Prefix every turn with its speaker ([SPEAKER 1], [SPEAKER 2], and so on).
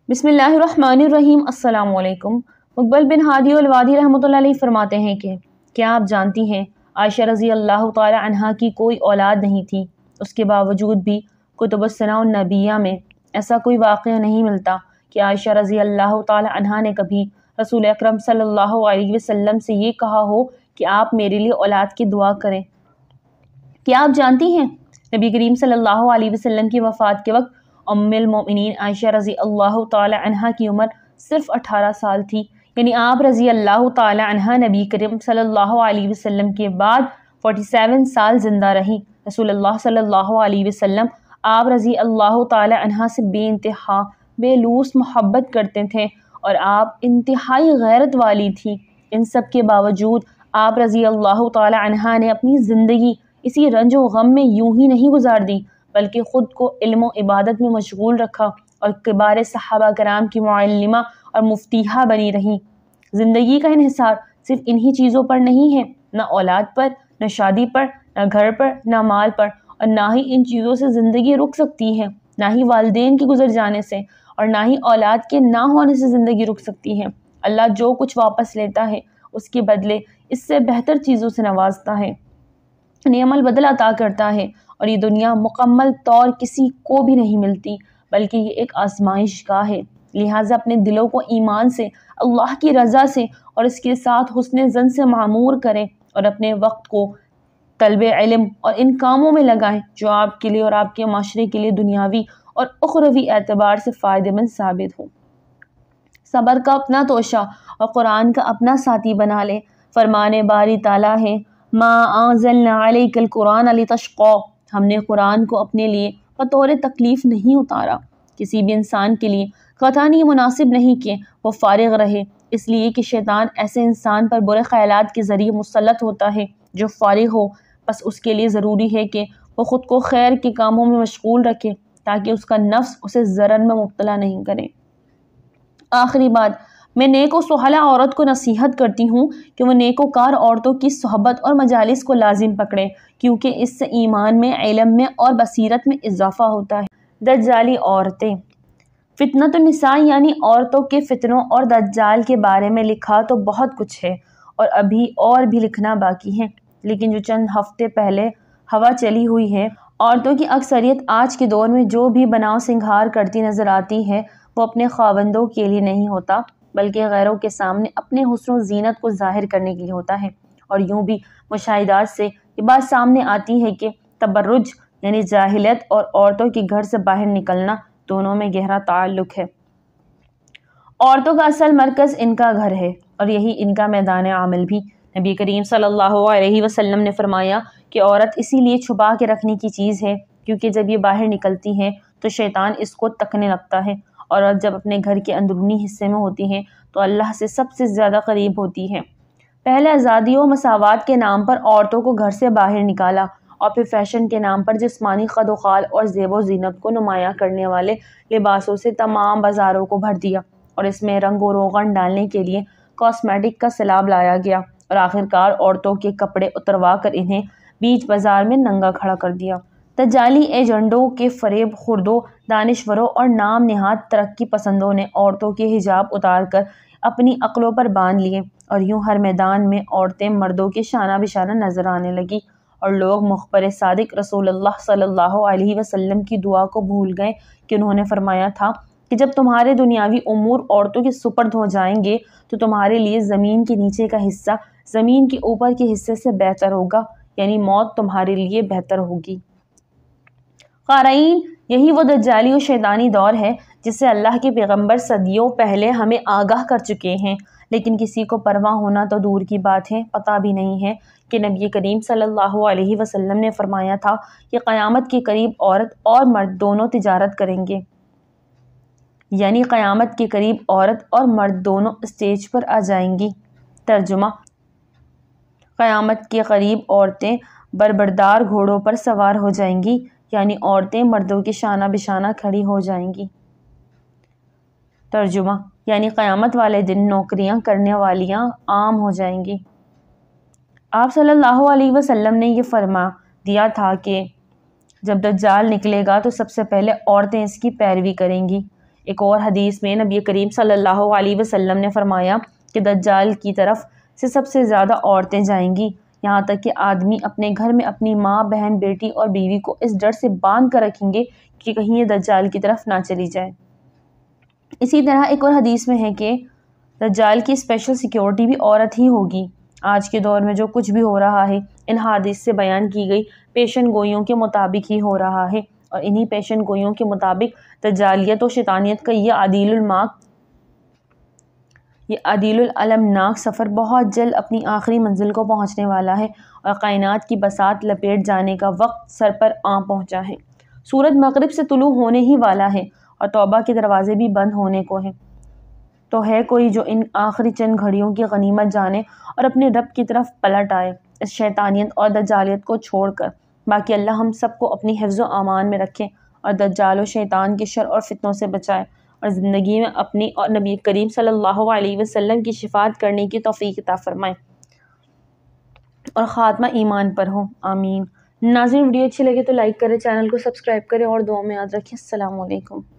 [SPEAKER 1] بسم اللہ الرحمن الرحیم۔ السلام علیکم۔ مقبل بن ہادی الوادی رحمۃ اللہ علیہ فرماتے ہیں کہ کیا آپ جانتی ہیں عائشہ رضی اللہ تعالی عنہا کی کوئی اولاد نہیں تھی، اس کے باوجود بھی کتب السنہ النبیہ میں ایسا کوئی واقعہ نہیں ملتا کہ عائشہ رضی اللہ تعالی عنہا نے کبھی رسول اکرم صلی اللہ علیہ وسلم سے یہ کہا ہو کہ آپ میرے لیے اولاد کی دعا کریں۔ کیا آپ جانتی ہیں نبی کریم صلی اللہ علیہ وسلم کی وفات کے وقت ام المؤمنین عائشہ رضی اللہ تعالی عنہا کی عمر صرف 18 سال تھی، یعنی آپ رضی اللہ تعالی عنہا نبی کریم صلی اللہ علیہ وسلم کے بعد 47 سال زندہ رہیں۔ رسول اللہ صلی اللہ علیہ وسلم آپ رضی اللہ تعالی عنہا سے بے انتہا بے لوث محبت کرتے تھے اور آپ انتہائی غیرت والی تھی۔ ان سب کے باوجود آپ رضی اللہ تعالی عنہا نے اپنی زندگی اسی رنج و غم میں یوں ہی نہیں گزار دی، بلکہ خود کو علم و عبادت میں مشغول رکھا اور کبار صحابہ کرام کی معلمہ اور مفتیحہ بنی رہیں۔ زندگی کا انحصار صرف انہی چیزوں پر نہیں ہے، نہ اولاد پر، نہ شادی پر، نہ گھر پر، نہ مال پر، اور نہ ہی ان چیزوں سے زندگی رک سکتی ہے، نہ ہی والدین کے گزر جانے سے اور نہ ہی اولاد کے نہ ہونے سے زندگی رک سکتی ہے۔ اللہ جو کچھ واپس لیتا ہے اس کے بدلے اس سے بہتر چیزوں سے نوازتا ہے، نعم البدل عطا کرتا ہے، اور یہ دنیا مکمل طور کسی کو بھی نہیں ملتی، بلکہ یہ ایک آزمائش گاہ ہے۔ لہٰذا اپنے دلوں کو ایمان سے، اللہ کی رضا سے اور اس کے ساتھ حسن ظن سے معمور کریں اور اپنے وقت کو طلب علم اور ان کاموں میں لگائیں جو آپ کے لیے اور آپ کے معاشرے کے لیے دنیاوی اور اخروی اعتبار سے فائدہ مند ثابت ہو۔ صبر کا اپنا توشہ اور قرآن کا اپنا ساتھی بنا لیں۔ فرمان باری تعالیٰ ہے ما انزلنا علیک القرآن لتشقی، ہم نے قرآن کو اپنے لیے بطور تکلیف نہیں اتارا۔ کسی بھی انسان کے لیے قطعاً یہ مناسب نہیں کہ وہ فارغ رہے، اس لیے کہ شیطان ایسے انسان پر برے خیالات کے ذریعے مسلط ہوتا ہے جو فارغ ہو، بس اس کے لیے ضروری ہے کہ وہ خود کو خیر کے کاموں میں مشغول رکھے تاکہ اس کا نفس اسے ضرر میں مبتلا نہیں کرے۔ آخری بات، میں نیک و صالحہ عورت کو نصیحت کرتی ہوں کہ وہ نیک و کار عورتوں کی صحبت اور مجالس کو لازم پکڑے، کیونکہ اس سے ایمان میں، علم میں اور بصیرت میں اضافہ ہوتا ہے۔ دجالی عورتیں۔ فتنۃ النساء یعنی عورتوں کے فتنوں اور دجال کے بارے میں لکھا تو بہت کچھ ہے اور ابھی اور بھی لکھنا باقی ہے، لیکن جو چند ہفتے پہلے ہوا چلی ہوئی ہے، عورتوں کی اکثریت آج کے دور میں جو بھی بناؤ سنگھار کرتی نظر آتی ہے وہ اپنے خاوندوں کے لیے نہیں ہوتا، بلکہ غیروں کے سامنے اپنے حسن و زینت کو ظاہر کرنے کے لیے ہوتا ہے۔ اور یوں بھی مشاہدات سے یہ بات سامنے آتی ہے کہ تبرج یعنی جاہلیت اور عورتوں کے گھر سے باہر نکلنا دونوں میں گہرا تعلق ہے۔ عورتوں کا اصل مرکز ان کا گھر ہے اور یہی ان کا میدان عمل بھی۔ نبی کریم صلی اللہ علیہ وسلم نے فرمایا کہ عورت اسی لیے چھپا کے رکھنے کی چیز ہے کیونکہ جب یہ باہر نکلتی ہے تو شیطان اس کو تکنے لگتا ہے، اور جب اپنے گھر کے اندرونی حصے میں ہوتی ہیں تو اللہ سے سب سے زیادہ قریب ہوتی ہے۔ پہلے آزادی و مساوات کے نام پر عورتوں کو گھر سے باہر نکالا اور پھر فیشن کے نام پر جسمانی خد و خال اور زیب و زینت کو نمایاں کرنے والے لباسوں سے تمام بازاروں کو بھر دیا، اور اس میں رنگ و روغن ڈالنے کے لیے کاسمیٹک کا سیلاب لایا گیا، اور آخرکار عورتوں کے کپڑے اتروا کر انہیں بیچ بازار میں ننگا کھڑا کر دیا۔ دجالی ایجنڈوں کے فریب خوردوں، دانشوروں اور نام نہاد ترقی پسندوں نے عورتوں کے حجاب اتار کر اپنی عقلوں پر باندھ لیے، اور یوں ہر میدان میں عورتیں مردوں کے شانہ بشانہ نظر آنے لگی، اور لوگ مخبر صادق رسول اللہ صلی اللہ علیہ وسلم کی دعا کو بھول گئے کہ انہوں نے فرمایا تھا کہ جب تمہارے دنیاوی امور عورتوں کے سپرد ہو جائیں گے تو تمہارے لیے زمین کے نیچے کا حصہ زمین کے اوپر کے حصے سے بہتر ہوگا، یعنی موت تمہارے لیے بہتر ہوگی۔ قارئین، یہی وہ دجالی و شیطانی دور ہے جس سے اللہ کے پیغمبر صدیوں پہلے ہمیں آگاہ کر چکے ہیں، لیکن کسی کو پرواہ ہونا تو دور کی بات ہے، پتہ بھی نہیں ہے کہ نبی کریم صلی اللہ علیہ وسلم نے فرمایا تھا کہ قیامت کے قریب عورت اور مرد دونوں تجارت کریں گے، یعنی قیامت کے قریب عورت اور مرد دونوں اسٹیج پر آ جائیں گی۔ ترجمہ: قیامت کے قریب عورتیں بربردار گھوڑوں پر سوار ہو جائیں گی، یعنی عورتیں مردوں کے شانہ بشانہ کھڑی ہو جائیں گی۔ ترجمہ: یعنی قیامت والے دن نوکریاں کرنے والیاں عام ہو جائیں گی۔ آپ صلی اللہ علیہ وسلم نے یہ فرما دیا تھا کہ جب دجال نکلے گا تو سب سے پہلے عورتیں اس کی پیروی کریں گی، ایک اور حدیث میں نبی کریم صلی اللہ علیہ وسلم نے فرمایا کہ دجال کی طرف سے سب سے زیادہ عورتیں جائیں گی، یہاں تک کہ آدمی اپنے گھر میں اپنی ماں، بہن، بیٹی اور بیوی کو اس ڈر سے باندھ کر رکھیں گے کہ کہیں یہ دجال کی طرف نہ چلی جائے۔ اسی طرح ایک اور حدیث میں ہے کہ دجال کی اسپیشل سیکیورٹی بھی عورت ہی ہوگی۔ آج کے دور میں جو کچھ بھی ہو رہا ہے ان حدیث سے بیان کی گئی پیشن گوئیوں کے مطابق ہی ہو رہا ہے، اور انہی پیشن گوئیوں کے مطابق دجالیت و شیطانیت کا یہ عدیل العلمناک سفر بہت جلد اپنی آخری منزل کو پہنچنے والا ہے، اور کائنات کی بساط لپیٹ جانے کا وقت سر پر آ پہنچا ہے۔ سورج مغرب سے طلوع ہونے ہی والا ہے اور توبہ کے دروازے بھی بند ہونے کو ہیں۔ تو ہے کوئی جو ان آخری چند گھڑیوں کی غنیمت جانے اور اپنے رب کی طرف پلٹ آئے اس شیطانیت اور دجالیت کو چھوڑ کر۔ باقی اللہ ہم سب کو اپنی حفظ و امان میں رکھے اور دجال و شیطان کے شر اور فتنوں سے بچائے، اور زندگی میں اپنی اور نبی کریم صلی اللہ علیہ وسلم کی شفاعت کرنے کی توفیق عطا فرمائے اور خاتمہ ایمان پر ہو، آمین۔ ناظرین، ویڈیو اچھی لگے تو لائک کریں، چینل کو سبسکرائب کریں اور دعاؤں میں یاد رکھیں۔ السلام علیکم۔